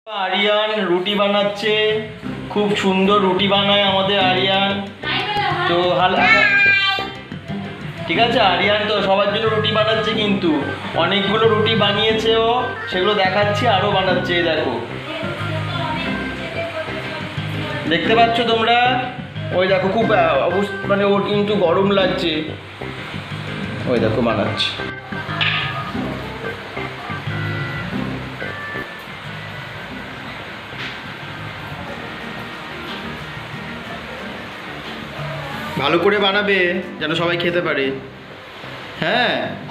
আরিয়ান রুটি বানাচ্ছে, খুব সুন্দর রুটি বানায় আমাদের আরিয়ান। তো ঠিক আছে, আরিয়ান তো সবার জন্য রুটি বানাচ্ছে, কিন্তু অনেকগুলো রুটি বানিয়েছে ও, সেগুলো দেখাচ্ছি, আরো বানাচ্ছে। দেখো, দেখতে পাচ্ছ তোমরা? ওই দেখো, খুব মানে ওর কিন্তু গরম লাগছে। ওই দেখো বানাচ্ছে। ভালো করে বানাবে যেন সবাই খেতে পারে। হ্যাঁ,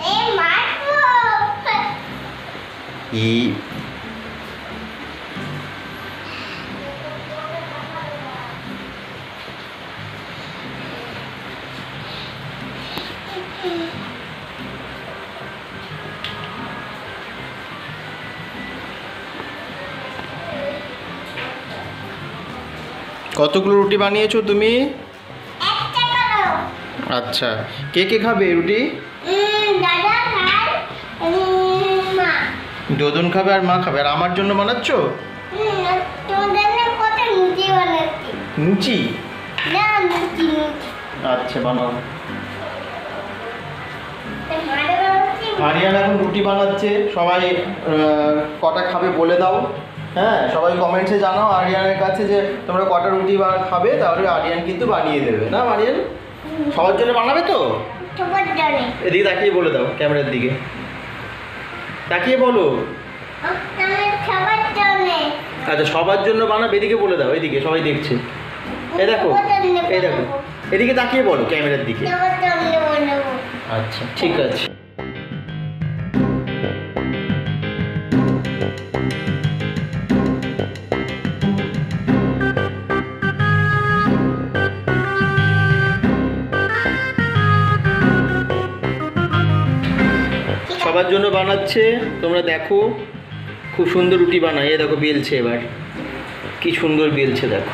কতগুলো রুটি বানিয়েছো তুমি? আচ্ছা, কে কে খাবে রুটি? দোদন খাবে আর মা খাবে। আর আমার জন্য বানাচ্ছ? লুচি? আচ্ছা, বানাও। আরিয়ান এখন রুটি বানাচ্ছে। সবাই কটা খাবে বলে দাও। হ্যাঁ, সবাই কমেন্টসে জানাও আরিয়ানের কাছে যে তোমরা কটা রুটি খাবে, তাহলে আরিয়ান কিন্তু বানিয়ে দেবে। না আরিয়ান, সবার জন্য বানাবে তো? এদিকে তাকিয়ে বলে দাও, ক্যামেরার দিকে তাকিয়ে বলো। আচ্ছা, সবার জন্য বানাবে, এদিকে বলে দাও। এদিকে সবাই দেখছে, এই দেখো, এই দেখো, এদিকে তাকিয়ে বলো ক্যামেরার দিকে। আচ্ছা, ঠিক আছে। সবার জন্য বানাচ্ছে, তোমরা দেখো। খুব সুন্দর রুটি বানায়। এ দেখো বেলছে, এবার কি সুন্দর বেলছে, দেখো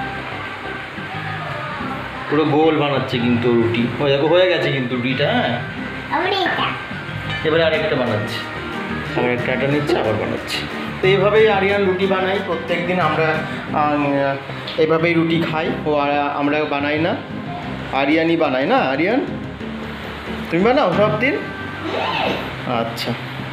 পুরো গোল বানাচ্ছে কিন্তু রুটি। ওই দেখো হয়ে গেছে কিন্তু রুটিটা। হ্যাঁ, এবারে আরেকটা বানাচ্ছে, আবার একটা আটা নিচ্ছে, আবার বানাচ্ছে। তো এইভাবেই আরিয়ান রুটি বানাই প্রত্যেক দিন। আমরা এভাবেই রুটি খাই। ও আমরা বানাই না, আরিয়ানই বানাই। না আরিয়ান, তুমি বানাও সব দিন? আচ্ছা,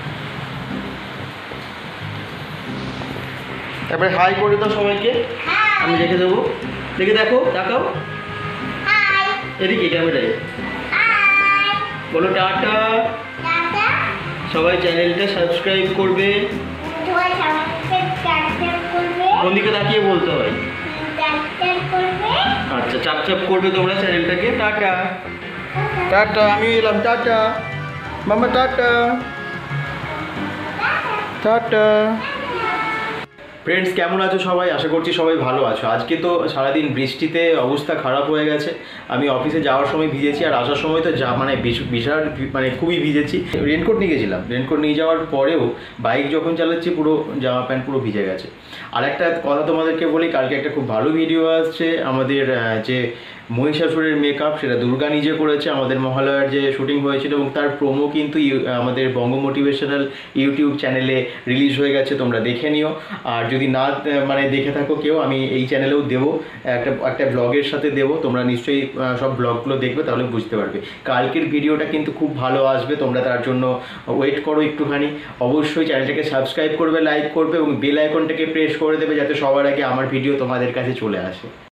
তারপরে হাই করে দাও সবাইকে। আমি দেখে দেবো, দেখে দেখো, দেখাও এদিকে ক্যামেরায়, বলো টাটা। সবাই চ্যানেলটা সাবস্ক্রাইব করবে। কোন দিকে তাকিয়ে বলতে হয়? আচ্ছা, চাপ চাপ করবে তোমরা চ্যানেলটাকে। টাটা টাটা, আমি এলাম। টাটা মামা, টাটা টাটা। ফ্রেন্ডস, কেমন আছো সবাই? আশা করছি সবাই ভালো আছো। আজকে তো সারাদিন বৃষ্টিতে অবস্থা খারাপ হয়ে গেছে। আমি অফিসে যাওয়ার সময় ভিজেছি, আর আসার সময় তো মানে বিশাল মানে খুবই ভিজেছি। রেনকোট নিয়ে গেছিলাম, রেনকোট নিয়ে যাওয়ার পরেও বাইক যখন চালাচ্ছি পুরো জামা প্যান্ট পুরো ভিজে গেছে। আর একটা কথা তোমাদেরকে বলি, কালকে একটা খুব ভালো ভিডিও আসছে আমাদের, যে মহিষাসুরের মেকআপ, সেটা দুর্গা নিজে করেছে। আমাদের মহালয়ার যে শুটিং হয়েছিল, এবং তার প্রোমো কিন্তু আমাদের বঙ্গ মোটিভেশনাল ইউটিউব চ্যানেলে রিলিজ হয়ে গেছে, তোমরা দেখে নিও। আর যদি না মানে দেখে থাকো কেউ, আমি এই চ্যানেলেও দেবো, একটা ব্লগের সাথে দেবো। তোমরা নিশ্চয়ই সব ব্লগগুলো দেখবে, তাহলে বুঝতে পারবে। কালকের ভিডিওটা কিন্তু খুব ভালো আসবে, তোমরা তার জন্য ওয়েট করো একটুখানি। অবশ্যই চ্যানেলটাকে সাবস্ক্রাইব করবে, লাইক করবে, এবং বেল আইকনটাকে প্রেস করে দেবে, যাতে সবার আগে আমার ভিডিও তোমাদের কাছে চলে আসে।